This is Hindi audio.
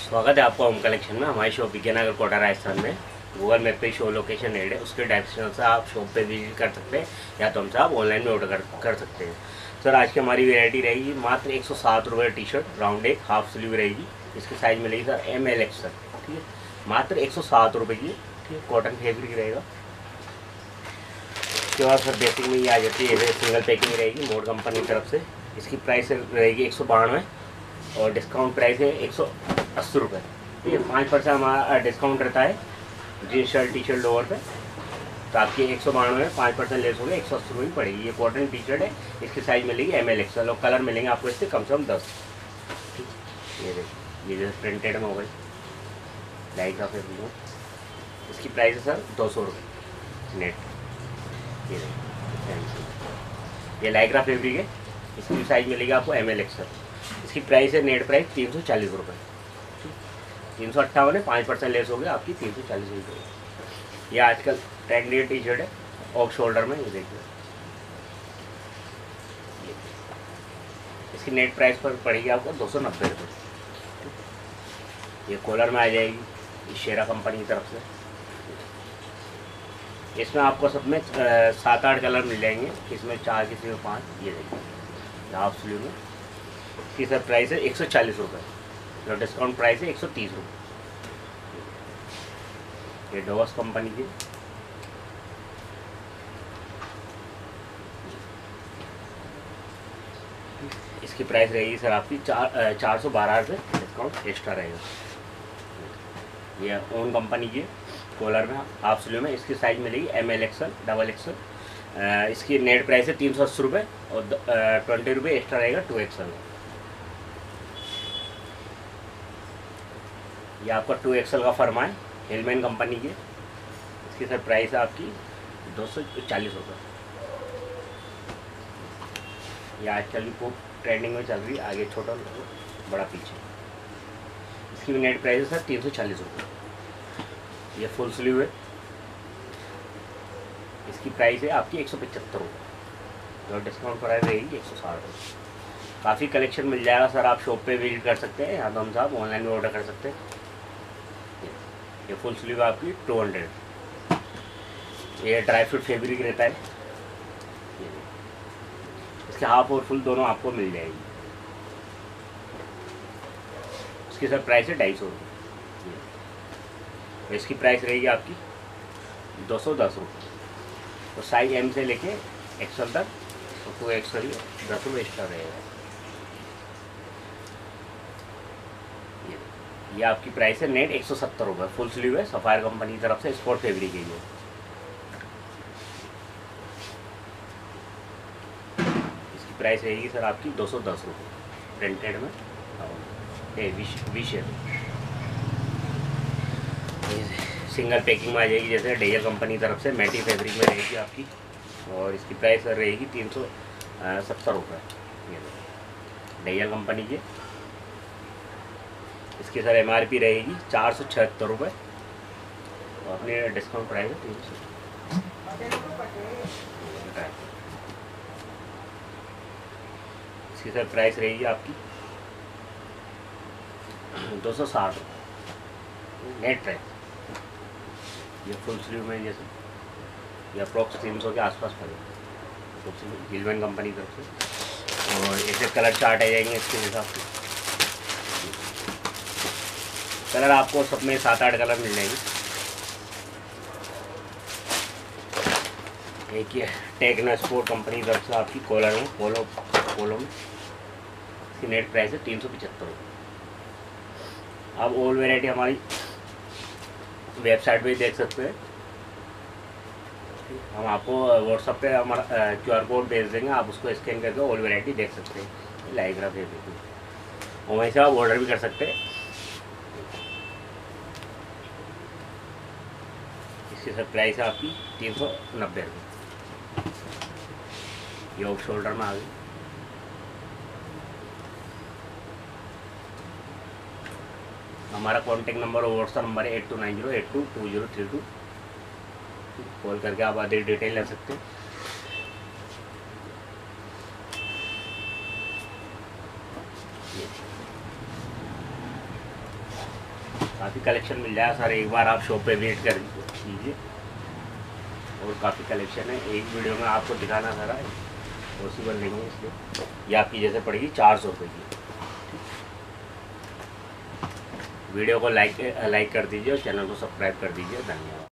स्वागत है आपका होम कलेक्शन में। हमारी शॉप विजयनगर कोटा राजस्थान में गूगल मैप पे शो लोकेशन एड है, उसके डायरेक्शन से आप शॉप पे विजिट कर सकते हैं या तो हमसे आप ऑनलाइन में ऑर्डर कर सकते हैं। सर आज की हमारी वेरायटी रहेगी मात्र 107 रुपये टी शर्ट, राउंड एक हाफ स्लीव रहेगी। इसकी साइज़ मिलेगी सर ML XL, ठीक है, मात्र 107 रुपये की, ठीक है, कॉटन फैब्रिक रहेगा। उसके बाद सर बेसिक में ये आ जाती है, सिंगल पैकिंग रहेगी मोड कंपनी की तरफ से। इसकी प्राइस रहेगी 192 और डिस्काउंट प्राइस है 180 रुपये, ठीक है। 5% हमारा डिस्काउंट रहता है jeans shirt T shirt lower पे, तो आपकी 192 में 5% लेस हो गया 180 रुपये की पड़ेगी। ये कॉटन टी शर्ट है, इसकी साइज़ मिलेगी ML XL और कलर मिलेंगे आपको इससे कम से कम 10, ठीक। ये देखिए, ये जैसे प्रिंटेड में हो गई लाइट का फैब्रिक, इसकी प्राइस है सर 200 रुपये नेट। ये देखिए, ये लाइक्रा फैब्रिक है, इसकी साइज़ मिलेगी आपको ML XL। इसकी प्राइस है नेट प्राइस 340 रुपये, 358 है, 5% लेस हो गया आपकी 340 रुपये। ये आजकल ट्रेंडी टी शर्ट है ऑफ शोल्डर में, ये देखिए। इसकी नेट प्राइस पर पड़ेगी आपको 290 रुपये। ये कॉलर में आ जाएगी शेरा कंपनी की तरफ से। इसमें आपको सब में 7-8 कलर मिल जाएंगे, इसमें 4 किसी में 5। ये देखिए हाफ स्लीव में, इसकी सर प्राइस है 140 रुपये और डिस्काउंट प्राइस है 130 रुपये। ये डोवस कंपनी की, इसकी प्राइस रहेगी सर आपकी 412 रुपये, डिस्काउंट एक्स्ट्रा रहेगा। ये ओन कंपनी की कॉलर में हाफ स्लीव में, इसकी साइज़ मिलेगी ML XL डबल XL। इसकी नेट प्राइस है 380 रुपये और 20 रुपये एक्स्ट्रा रहेगा 2XL। ये आपका 2XL का फर्मा है हेलमैन कंपनी की, इसकी सर प्राइस है आपकी 240 रुपये। ये आजकल भी खूब ट्रेंडिंग में चल रही है, आगे छोटा बड़ा पीछे। इसकी भी नेट प्राइस है सर 340 रुपये। ये फुल स्लीव है, इसकी प्राइस है आपकी 175 रुपये और डिस्काउंट प्राइस रहेगी 160 रुपये। काफ़ी कलेक्शन मिल जाएगा सर, आप शॉप पे विजिट कर सकते हैं या तो हम साहब ऑनलाइन में ऑर्डर कर सकते हैं। ये फुल स्लीव आपकी 200। ये ड्राई फ्रूट फैब्रिक रहता है, इसके हाफ और फुल दोनों आपको मिल जाएगी। इसकी सर प्राइस है 250 रुपये। इसकी प्राइस रहेगी आपकी 210 रुपये और साइज M से लेके XL तक और 2XL 10 रुपये एक्स्ट्रा रहेगा। ये आपकी प्राइस है नेट 170 रुपये। फुल स्लीव है, सफायर कंपनी की तरफ से, स्पोर्ट फैब्रिक है ये। इसकी प्राइस रहेगी सर आपकी 210 रुपये प्रिंटेड में, विश सिंगल पैकिंग में आ जाएगी, जैसे डेयर कंपनी की तरफ से मैटी फैब्रिक में रहेगी आपकी और इसकी प्राइस रहेगी 370 रुपये। ये डेयर कंपनी की, इसकी सर MRP रहेगी 476 रुपये और अपने डिस्काउंट प्राइस है 300। इसकी सर प्राइस रहेगी आपकी 260 रुपये नेट प्राइस। ये फुल स्लीव में जैसे ये अप्रॉक्स 300 के आसपास पड़ेगा, गिलमैन कंपनी की तरफ से। और ऐसे कलर चार्ट आ जाएंगे इसके हिसाब से। कलर आपको सब में 7-8 कलर मिल जाएंगे। एक ये टेक्नो स्पोर्ट कंपनी की तरफ से आपकी कॉलर में पोलो में, इसकी नेट प्राइस है 375 रुपये। आप ऑल वेराइटी हमारी वेबसाइट पे देख सकते हैं। हम आपको व्हाट्सएप पे हमारा QR कोड भेज देंगे, आप उसको स्कैन करके ऑल वैरायटी देख सकते हैं लाइक्रा फैब्रिक में, और वहीं से आप ऑर्डर भी कर सकते हैं। इसकी सर प्राइस है आपकी 390 रुपये। ये ऑफ शोल्डर में आ गई। हमारा कॉन्टैक्ट नंबर और व्हाट्सएप नंबर है 8290822032। कॉल करके आप आधी डिटेल ले सकते हैं। काफ़ी कलेक्शन मिल जाएगा सर, एक बार आप शॉप पे विजिट कर लीजिए। और काफ़ी कलेक्शन है, एक वीडियो में आपको दिखाना सारा पॉसिबल नहीं है, इसलिए ये आपकी जैसे पड़ेगी 400 रुपये की। वीडियो को लाइक कर दीजिए और चैनल को सब्सक्राइब कर दीजिए। धन्यवाद।